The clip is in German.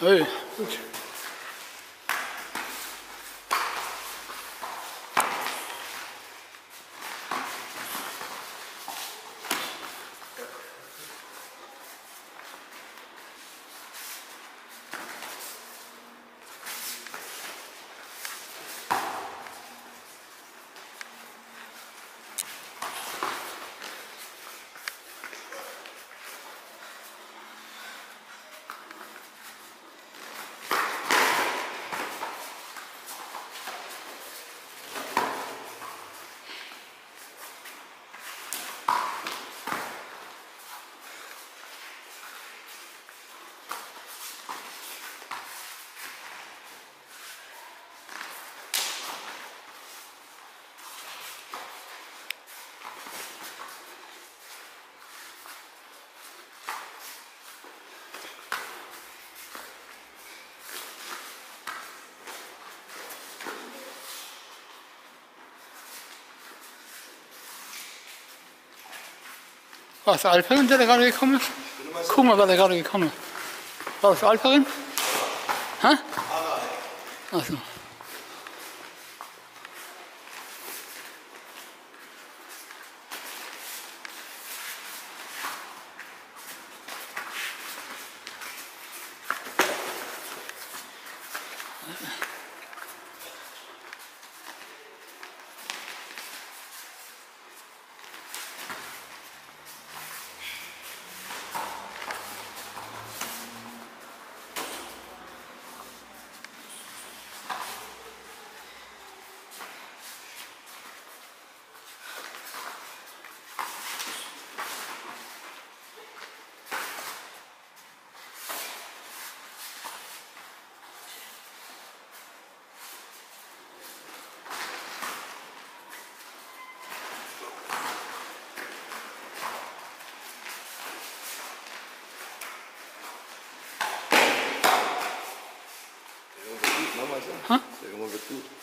Hey, gut. Was, Alperin, der da gerade gekommen ist? Guck mal, wer da gerade gekommen ist. War das Alperin? Hä? Ach so. Nochmal so. Hä? Der Junge wird gut.